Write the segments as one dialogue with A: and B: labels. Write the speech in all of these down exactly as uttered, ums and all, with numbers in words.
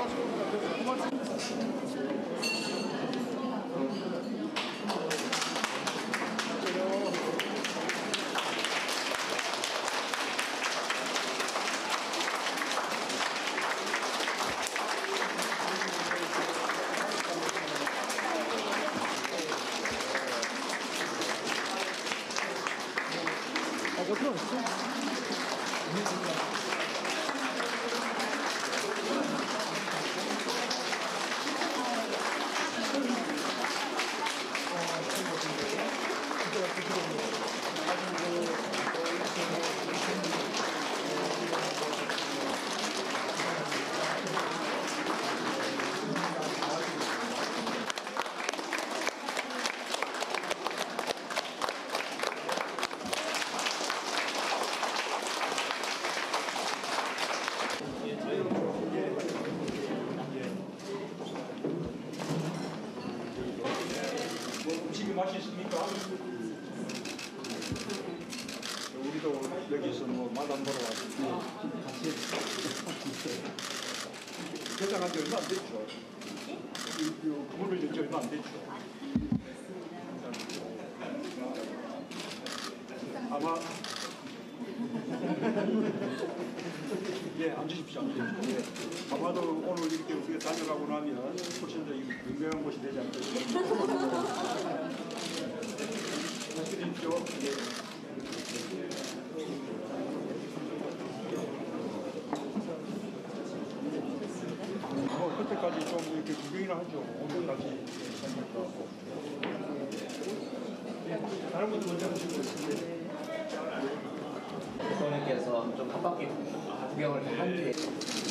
A: 뭐 들어있어?
B: 음식이 맛있습니까? 우리도 여기서 뭐 마담 보러 왔는데 같이 개장한 지 얼마 안 됐죠? 문을 연 지 얼마 안 됐죠? 아마 예, 앉으십시오. 앉으십시오. 예. 아마도 오늘 이렇게 우리가 다녀가고 나면 훨씬 더 유명한 곳이 되지 않겠습니까? 하시십시오. 예. 뭐 그때까지 좀 이렇게 구경이나 하죠. 오늘까지 생각하고. 예. 다른 분들 먼저 하시고 있습니다.
C: 대통령께서 좀 한 바퀴 구경을 다 한 뒤에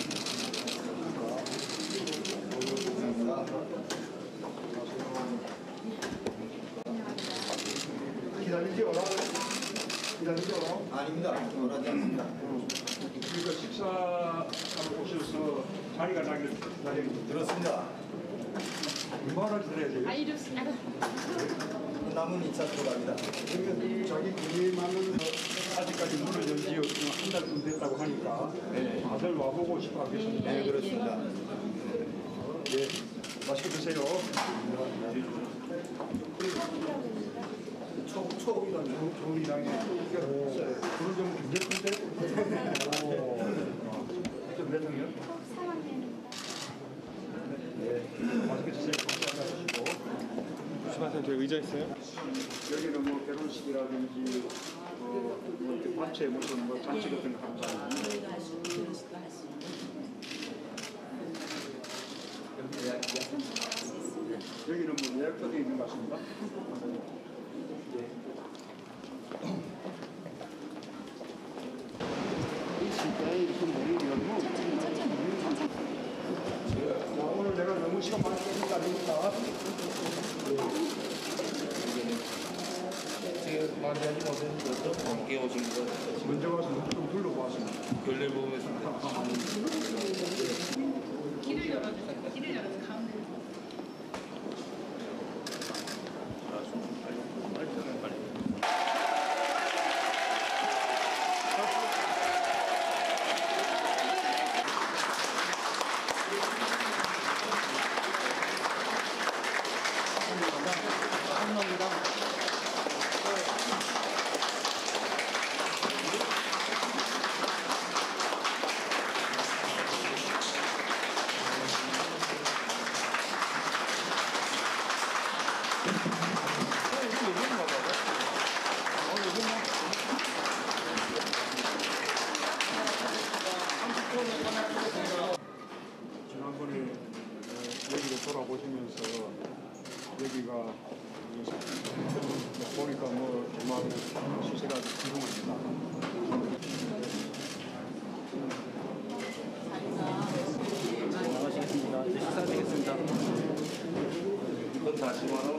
B: 기다리죠? 기다리죠?
D: 아닙니다. 원하지 않습니다.
B: 그러니까 식사하러 오셔서 자리가 나길 기다립니다.
D: 들었습니다.
B: 얼마나 기다려야 돼요?
E: 아, 이렇습니다.
D: 남은 이 차 들어갑니다.
B: 그러니까 자기 군림하는 아직까지 문을 연지 한 달쯤 됐다고 하니까
D: 네.
B: 다들 와보고 싶어 하겠습니다.
D: 네, 그렇습니다.
B: 예, 맛있게 드세요.
D: 초, 초이라는
B: 조이랑에 그런 좀 괜찮은데? 좀 몇 학년? 네, 맛있게 드세요. 감사하시고.
A: 조심하세요. 저 의자 있어요?
B: 여기는 뭐 결혼식이라든지 뭐, 뭐 이렇게 단체 무슨 뭐 잔치 같은 거 하는
E: 저희가 할 수 있는 결혼식도 할 수 있는
B: 여기는 뭐 예약도 되어 있는 것 같습니다. 자, 오늘 내가 너무 시간 많이 뺏는 거 아닙니까?
C: 지금 만지하지 못했는데 좀 함께 오신 것 같아요.
B: 먼저 가서 먼저 좀 둘러보았습니다.
C: 별일 보면서
E: 길을 열어주세요. 길을 열어서 가운데.
B: 지난번에 여기를 돌아보시면서 여기가 보니까 뭐 정말 시세가 기름입니다.
C: 나가시겠습니다. 이제 식사 되겠습니다. 이건 다 십만 원.